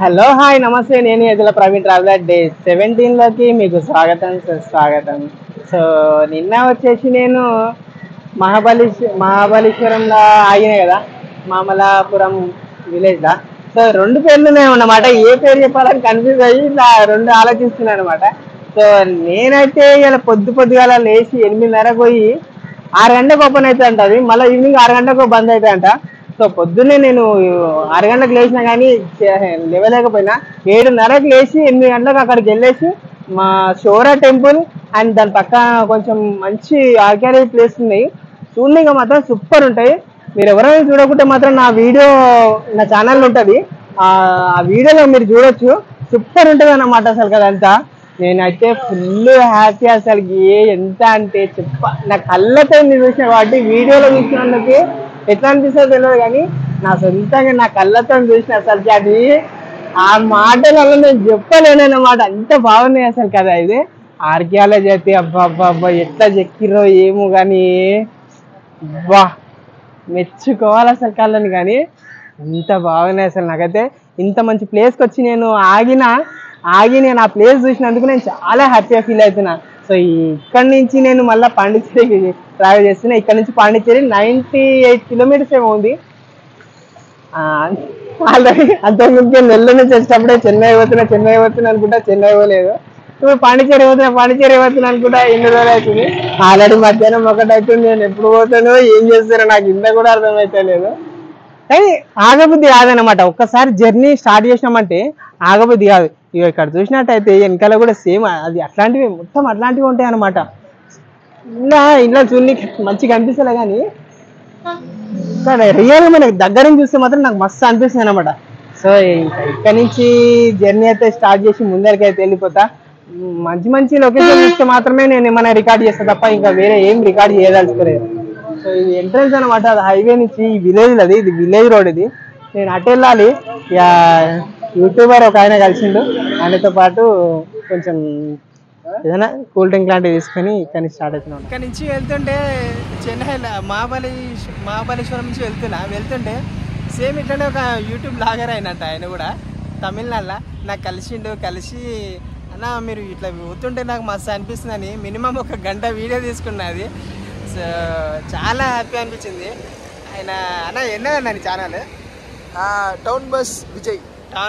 Hello hi నమస్తే, నేను Edula Praveen traveller day 17లోకి మీకు స్వాగతం. సో నిన్న వచ్చేసి నేను మహాబలేశ్వరంలో ఆగిన కదా, మామలాపురం విలేజ్లో. సో రెండు పేర్లు ఉన్నాయన్నమాట, ఏ పేరు చెప్పాలని కన్ఫ్యూజ్ అయ్యి ఇలా రెండు ఆలోచిస్తున్నాను అనమాట. సో నేనైతే ఇలా పొద్దుగాల లేచి 8:30 పోయి 6 గంటలకు ఓపెన్ అవుతుంది అంట, అది మళ్ళీ ఈవినింగ్ 6 గంటలకు బంద్ అవుతాయి అంట. సో పొద్దున్నే నేను 6 గంటలకు లేచినా కానీ లేవలేకపోయినా 7:30కి లేచి 8 గంటలకు అక్కడికి వెళ్ళేసి మా షోరా టెంపుల్ అండ్ దాని పక్క కొంచెం మంచి ఆర్కియాలజీ ప్లేస్ ఉన్నాయి, చూడడానికి మాత్రం సూపర్ ఉంటాయి. మీరు ఎవరైనా చూడకుంటే మాత్రం నా ఛానల్ ఉంటుంది, ఆ వీడియోలో మీరు చూడొచ్చు. సూపర్ ఉంటుంది అన్నమాట అసలు కదంతా. నేనైతే ఫుల్ హ్యాపీ అసలు, ఎంత అంటే నా కళ్ళతో చూసిన కాబట్టి వీడియోలో చూసినందుకు ఎట్లా అనిపిస్తుందో తెలియదు, కానీ నా సొంతంగా నా కళ్ళతో చూసిన అసలు అది ఆ మాటలలో నేను చెప్పలేనమాట, అంత బాగున్నాయి అసలు కదా. ఇది ఆర్కియాలజీ అయితే అబ్బా ఎట్లా చెక్కిరో ఏమో కానీ బా మెచ్చుకోవాలి అసలు కళ్ళని, కానీ ఇంత బాగున్నాయి అసలు. నాకైతే ఇంత మంచి ప్లేస్కి వచ్చి నేను నేను ఆ ప్లేస్ చూసినందుకు నేను చాలా హ్యాపీగా ఫీల్ అవుతున్నా. సో ఇక్కడ నుంచి నేను మళ్ళీ పాండిచ్చేరికి ట్రావెల్ చేస్తున్నా. ఇక్కడ నుంచి పాండిచ్చేరి 98 కిలోమీటర్స్ ఏమో ఉంది. ఆల్రెడీ అంతకుముందు నెల్లూరు నుంచి వచ్చేటప్పుడే చెన్నై పోతున్నా అనుకుంటా, చెన్నై పోలేదు. ఇప్పుడు పాండిచ్చేరి పోతున్నా అనుకుంటా, ఎన్ని రోజులు అవుతుంది. ఆల్రెడీ మధ్యాహ్నం 1 అవుతుంది. నేను ఎప్పుడు పోతానో ఏం చేస్తానో నాకు ఇంత కూడా అర్థమైతే లేదు, కానీ ఆగబుద్ధి కాదనమాట. ఒక్కసారి జర్నీ స్టార్ట్ చేసినామంటే ఆగబుద్ధి కాదు. ఇక ఇక్కడ చూసినట్టయితే వెనకాల కూడా సేమ్ అది అట్లాంటివి మొత్తం అట్లాంటివి ఉంటాయి అనమాట. ఇలా చూడడానికి మంచిగా అనిపిస్తలే, కానీ ఇక్కడ రియల్గా మనకి దగ్గర నుంచి చూస్తే మాత్రం నాకు మస్తు అనిపిస్తుంది అనమాట. సో ఇక్కడ నుంచి జర్నీ అయితే స్టార్ట్ చేసి ముందరికి అయితే వెళ్ళిపోతా. మంచి లొకేషన్ చూస్తే మాత్రమే నేను ఏమైనా రికార్డ్ చేస్తా తప్ప ఇంకా వేరే ఏం రికార్డ్ చేయదలుచుకోలేదు. సో ఇది ఎంట్రన్స్ అనమాట, అది హైవే నుంచి ఈ విలేజ్, ఇది విలేజ్ రోడ్. ఇది నేను అటు వెళ్ళాలి. ఇక యూట్యూబర్ ఒక ఆయన కలిసిండు, ఆయనతో పాటు కొంచెం ఏదైనా కూల్ డ్రింక్ లాంటివి తీసుకొని ఇక్కడ నుంచి స్టార్ట్ అవుతున్నాం. ఇక్కడ నుంచి వెళ్తుంటే చెన్నైలో మహాబలేశ్వరం నుంచి వెళ్తుంటే సేమ్ ఇట్లనే ఒక యూట్యూబ్ బ్లాగర్ అయినట్టు, ఆయన కూడా తమిళనాడులో నాకు కలిసి అన్న మీరు ఇట్లా పోతుంటే నాకు మస్తు అనిపిస్తుందని మినిమం 1 గంట వీడియో తీసుకున్నది. సో చాలా హ్యాపీ అనిపించింది. ఆయన అన్న ఎన్నదన్న channel? Town bus Vijay.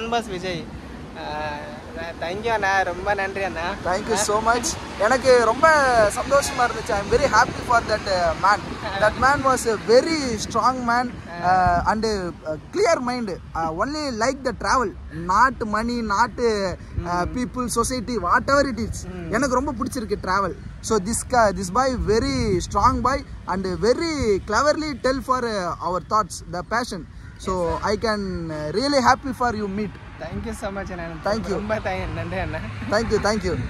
Thank you அண்ணா, ரொம்ப நன்றி அண்ணா. Thank you so much. எனக்கு ரொம்ப சந்தோஷமாக இருந்துச்சு. I am very happy for that man. That man was a very strong man and clear mind. Only like the travel, not money, not people, society, whatever it is. எனக்கு ரொம்ப பிடிச்சிருக்கு travel. So this boy very strong boy and very cleverly tell for our thoughts, the passion. So I can really happy for you meet. Thank you so much Anna. Thank you. Romba nandri Anna. Thank you.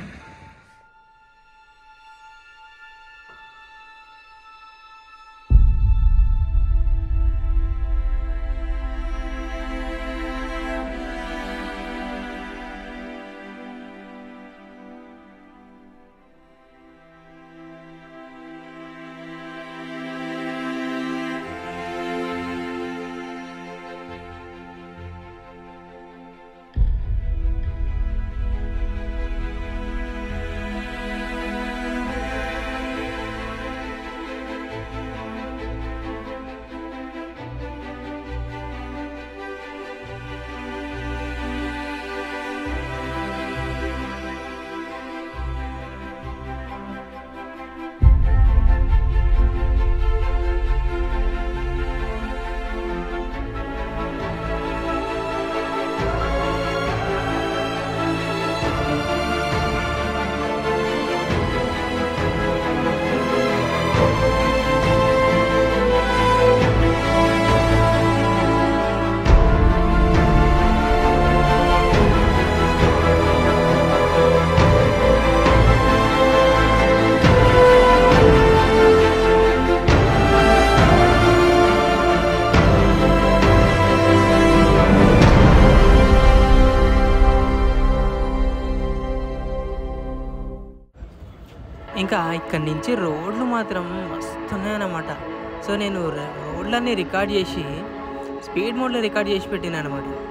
ఇంకా ఇక్కడి నుంచి రోడ్లు మాత్రం మస్తున్నాయన్నమాట. So నేను రోడ్లన్నీ record చేసి speed మోడ్లో record చేసి పెట్టినా అనమాట.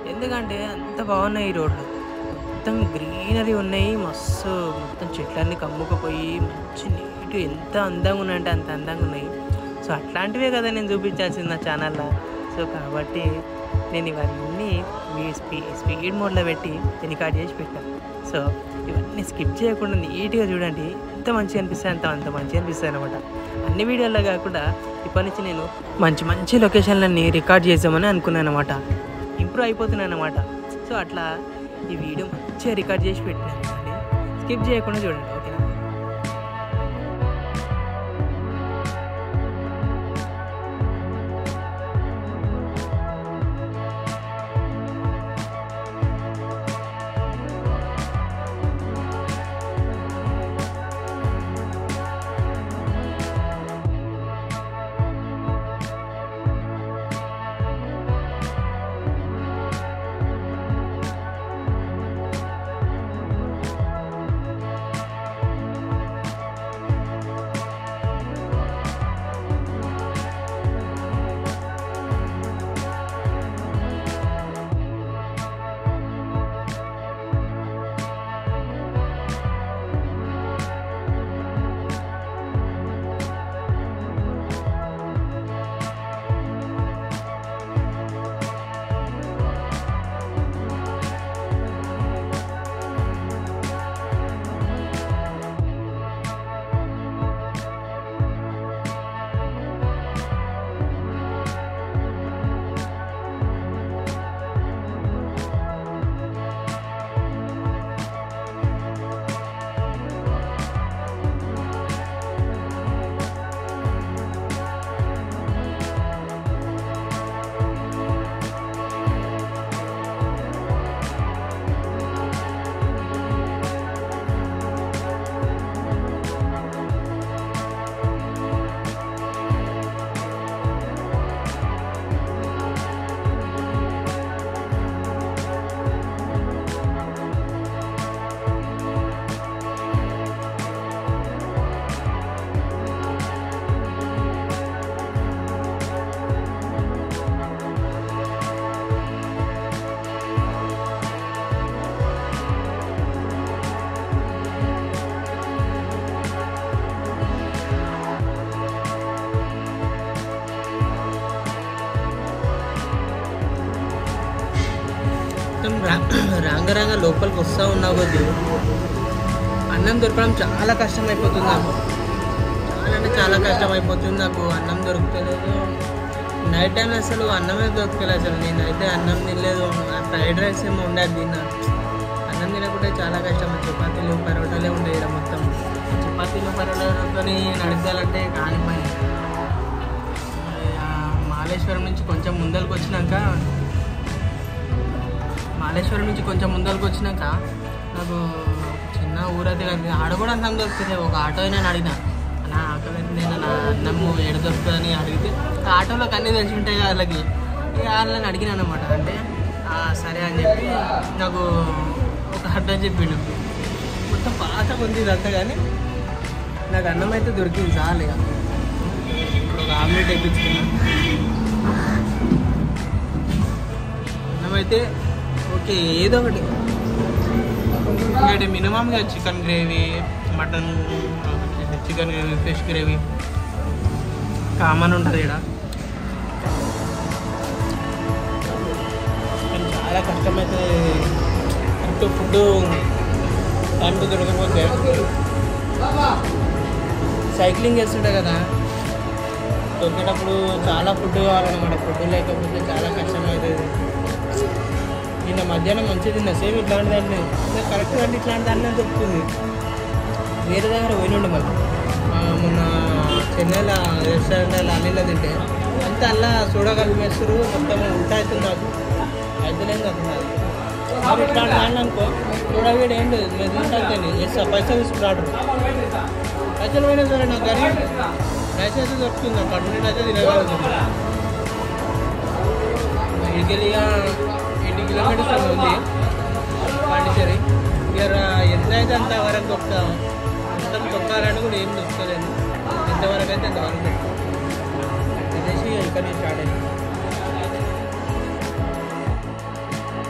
ఎందుకంటే అంత బాగున్నాయి ఈ రోడ్లు, మొత్తం గ్రీనరీ ఉన్నాయి, మస్తు మొత్తం చెట్లన్నీ కమ్ముకుపోయి మంచి నీట్, ఎంత అందంగా ఉన్నాయంటే అంత అందంగా ఉన్నాయి. సో అట్లాంటివే కదా నేను చూపించాల్సింది నా ఛానల్లో. సో కాబట్టి నేను ఇవన్నీ మీ స్పీడ్ మోడ్లో పెట్టి రికార్డ్ చేసి పెట్టాను. సో ఇవన్నీ స్కిప్ చేయకుండా నీట్గా చూడండి, ఎంత మంచిగా అనిపిస్తాయి అంత మంచిగా అనిపిస్తాయి అనమాట. అన్ని వీడియోల్లో కాకుండా ఇప్పటి నుంచి నేను మంచి మంచి లొకేషన్లన్నీ రికార్డ్ చేద్దామని అనుకున్నాను అనమాట. ఇంప్రూవ్ అయిపోతున్నాను అనమాట. సో అట్లా ఈ వీడియో మంచిగా రికార్డ్ చేసి పెట్టినాను, స్కిప్ చేయకుండా చూడండి, ఓకేనా? రాంగ లోపలికి వస్తూ ఉన్నా కొద్దీ అన్నం దొరకడం చాలా కష్టం అయిపోతుంది నాకు, చాలా అంటే చాలా కష్టం అయిపోతుంది నాకు. అన్నం దొరుకుతలేదు, నైట్ టైం అసలు అన్నమే దొరకలేదు. అసలు నేనైతే అన్నం తినలేదు, ఫ్రైడ్ రైస్ ఏమో ఉండేది తిన్నా. అన్నం తినకుంటే చాలా కష్టం. చపాతీలు పరోటాలే ఉండేవి ఇక్కడ మొత్తం. చపాతీలు పరోటాలతో నడపాలంటే కానిపోయి మాలేశ్వరం నుంచి కొంచెం ముందరికి వచ్చినాక నాకు చిన్న ఊరైతే కదా, ఆడ కూడా అన్నం దొరుకుతుంది. ఒక ఆటో అయినా అడిగినా, నా ఆకలి నేను నా అన్నము ఎడ దొరుకుతుందని అడిగితే ఆటోలోకి అన్నీ తెలిసి ఉంటాయి కదా వాళ్ళకి. ఇక వాళ్ళని అడిగినాను అనమాట. అంటే సరే అని చెప్పి నాకు ఒక అడ్రస్ చెప్పిండు. మొత్తం పాత ఉంది ఇదంతా, కానీ నాకు అన్నం అయితే దొరికింది చాలు. ఇక ఇప్పుడు ఒక ఆమ్లెట్ వేయించుకున్నా, అన్నం అయితే ఓకే ఏదో ఒకటి. ఇంకటి మినిమంగా chicken gravy, mutton, chicken gravy, fish gravy common ఉంటుంది ఇక్కడ. కానీ చాలా కష్టమైతే కరెక్ట్ ఫుడ్ టైంకి దొరకకపోతే. సైక్లింగ్ చేస్తుంటాయి కదా, దొరికేటప్పుడు చాలా ఫుడ్ కావాలన్నమాట. ఫుడ్ లేకపోతే చాలా కష్టమవుతుంది. నిన్న మధ్యాహ్నం మంచిగా తిన్నా, సేమ్ ఇట్లాంటి దాన్ని కరెక్ట్గా అంటే ఇట్లాంటి దాన్ని దొరుకుతుంది. వేరే దగ్గర పోయినండి మళ్ళీ మొన్న చెన్నైలో రెస్టారెంట్లో అల్లీలో తింటే అంతా అలా సోడా కలిపేస్తారు, మొత్తం ఉంటా అవుతుంది. నాకు అయితేలేదు అవుతున్నారు. మరి ఇట్లాంటి దాన్ని అనుకో సోడా వీడు ఏం లేదు, నేను తీసుకెళ్తాను ఎస్తా పైసలు తీసుకురాడు. పైసలు పోయినా సరే నాకు కానీ రైస్ అయితే దొరుకుతుంది. నాకు కడుపు అయితే తినగలుగుతుంది. ఇడికెళ్ళి 80 కిలోమీటర్స్ ఉంది పాండిచేరి. ఇక ఎంత అయితే అంత వరకు దొరుకుతాం. మొత్తం దొక్కాలని కూడా ఏం దొరుకుతలేదు. ఎంతవరకు అయితే అంతవరకు దొరుకుతుంది. ఇక్కడ స్టార్ట్ అయింది.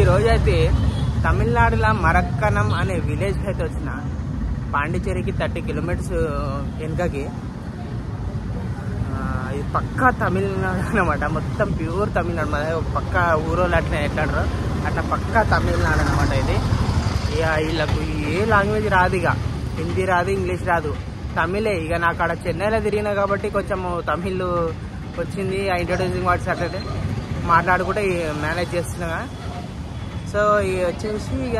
ఈరోజు అయితే తమిళనాడులో మరక్కనం అనే విలేజ్ అయితే వచ్చిన. పాండిచేరికి 30 కిలోమీటర్స్ వెనుకకి. ఇది పక్కా తమిళనాడు అనమాట, మొత్తం ప్యూర్ తమిళనాడు. మన పక్కా ఊరోళ్ళు అట్లా ఎట్లాడరు అట్లా పక్కా తమిళనాడు అనమాట ఇది. ఇక వీళ్ళకు ఏ లాంగ్వేజ్ రాదు, ఇక హిందీ రాదు, ఇంగ్లీష్ రాదు, తమిళే. ఇక నాకు అక్కడ చెన్నైలో తిరిగినా కాబట్టి కొంచెం తమిళ్ వచ్చింది. ఇంట్రొడ్యూసింగ్ వర్డ్స్ అట్లయితే మాట్లాడుకుంటే మేనేజ్ చేస్తున్నా. సో ఇక వచ్చేసి ఇక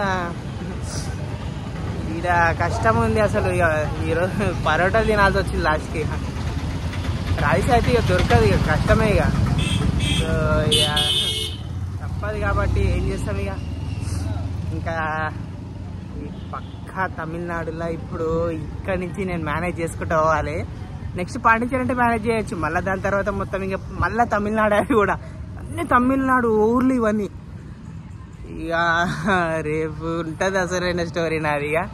ఇక కష్టం ఉంది అసలు. ఇక ఈరోజు పరోటాలు తినాల్సి వచ్చింది లాస్ట్కి. రైస్ అయితే ఇక దొరకదు, ఇక కష్టమే. ఇక సో ఇక తప్పదు కాబట్టి ఏం చేస్తాం. ఇక ఇంకా పక్కా తమిళనాడులో ఇప్పుడు ఇక్కడి నుంచి నేను మేనేజ్ చేసుకుంటూ పోవాలి. నెక్స్ట్ పాండిచేరి అంటే మేనేజ్ చేయొచ్చు, మళ్ళీ దాని తర్వాత మొత్తం ఇంకా మళ్ళీ తమిళనాడు అవి కూడా అన్ని తమిళనాడు ఊర్లు ఇవన్నీ. ఇక రేపు ఉంటుంది అసలైన స్టోరీ నాది. ఇక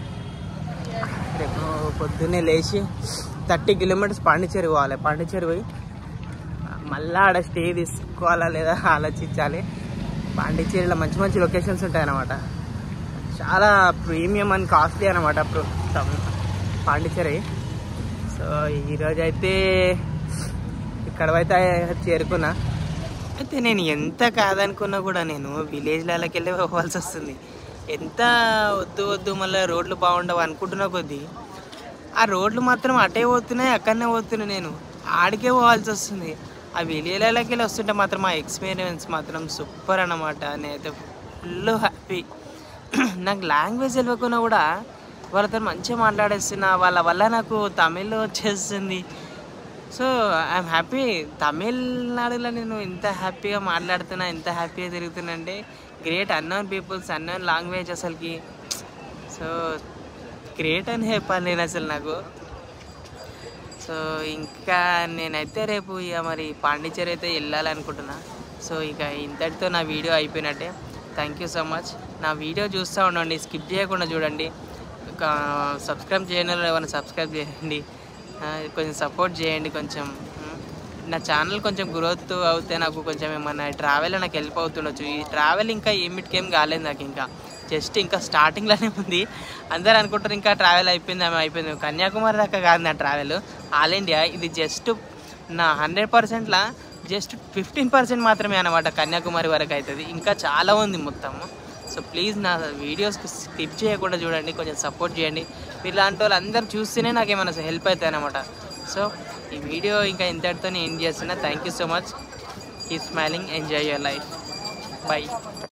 రేపు పొద్దున్నే లేచి 30 కిలోమీటర్స్ పాండిచేరి పోవాలి. పాండిచేరి పోయి మళ్ళీ ఆడ స్టే తీసుకోవాలా లేదా ఆలోచించాలి. పాండిచేరిలో మంచి మంచి లొకేషన్స్ ఉంటాయన్నమాట, చాలా ప్రీమియం అండ్ కాస్ట్లీ అనమాట పాండిచేరి. సో ఈరోజు అయితే ఇక్కడైతే చేరుకున్నా. అయితే నేను ఎంత కాదనుకున్నా కూడా నేను విలేజ్లకి వెళ్ళి పోవాల్సి వస్తుంది. ఎంత వద్దు వద్దు మళ్ళీ రోడ్లు బాగుండవు అనుకుంటున్నా కొద్దీ ఆ రోడ్లు మాత్రం అటే పోతున్నాయి, అక్కడనే పోతున్నాయి. నేను ఆడికే పోవాల్సి వస్తుంది. ఆ విలేజ్లకి వెళ్ళి వస్తుంటే మాత్రం ఆ ఎక్స్పీరియన్స్ మాత్రం సూపర్ అన్నమాట. నేనైతే ఫుల్ హ్యాపీ. నాకు లాంగ్వేజ్ తెలియకున్నా కూడా వాళ్ళతో మంచిగా మాట్లాడేస్తున్నా, వాళ్ళ వల్ల నాకు తమిళ్ వచ్చేస్తుంది. So I'm happy. తమిళనాడులో నేను ఇంత హ్యాపీగా మాట్లాడుతున్నా, ఇంత హ్యాపీగా తిరుగుతున్నా అంటే great. Unknown peoples, unknown language అసలుకి. సో గ్రేట్ అని చెప్పాలి నేను అసలు నాకు. సో ఇంకా నేనైతే రేపు ఇక మరి పాండిచేరి అయితే వెళ్ళాలనుకుంటున్నా. సో ఇక ఇంతటితో నా వీడియో అయిపోయినట్టే. Thank you so much. నా వీడియో చూస్తూ ఉండండి, స్కిప్ చేయకుండా చూడండి. సబ్స్క్రైబ్ చేయని ఏమైనా సబ్స్క్రైబ్ చేయండి, కొంచెం సపోర్ట్ చేయండి. కొంచెం నా ఛానల్ కొంచెం గ్రోత్ అవుతే నాకు కొంచెం ఏమన్నా ట్రావెల్ నాకు హెల్ప్ అవుతుండొచ్చు. ఈ ట్రావెల్ ఇంకా ఏమిటికేం కాలేదు నాకు, ఇంకా జస్ట్ ఇంకా స్టార్టింగ్లోనే ఉంది. అందరు అనుకుంటారు ఇంకా ట్రావెల్ అయిపోయింది, అయిపోయింది. కన్యాకుమారి దాకా కాదు నా ట్రావెల్, ఆల్ ఇండియా. ఇది జస్ట్ నా 100%లా జస్ట్ 15% మాత్రమే అనమాట కన్యాకుమారి వరకు అవుతుంది. ఇంకా చాలా ఉంది మొత్తము. సో ప్లీజ్ నా వీడియోస్కి స్కిప్ చేయకుండా చూడండి, కొంచెం సపోర్ట్ చేయండి. మీరు ఇలాంటి వాళ్ళు అందరు చూస్తేనే నాకు ఏమైనా హెల్ప్ అవుతాయి అనమాట. సో ఈ వీడియో ఇంకా ఇంతటితో ఎండ్ చేస్తున్నా. Thank you so much. Keep smiling, enjoy your life. By.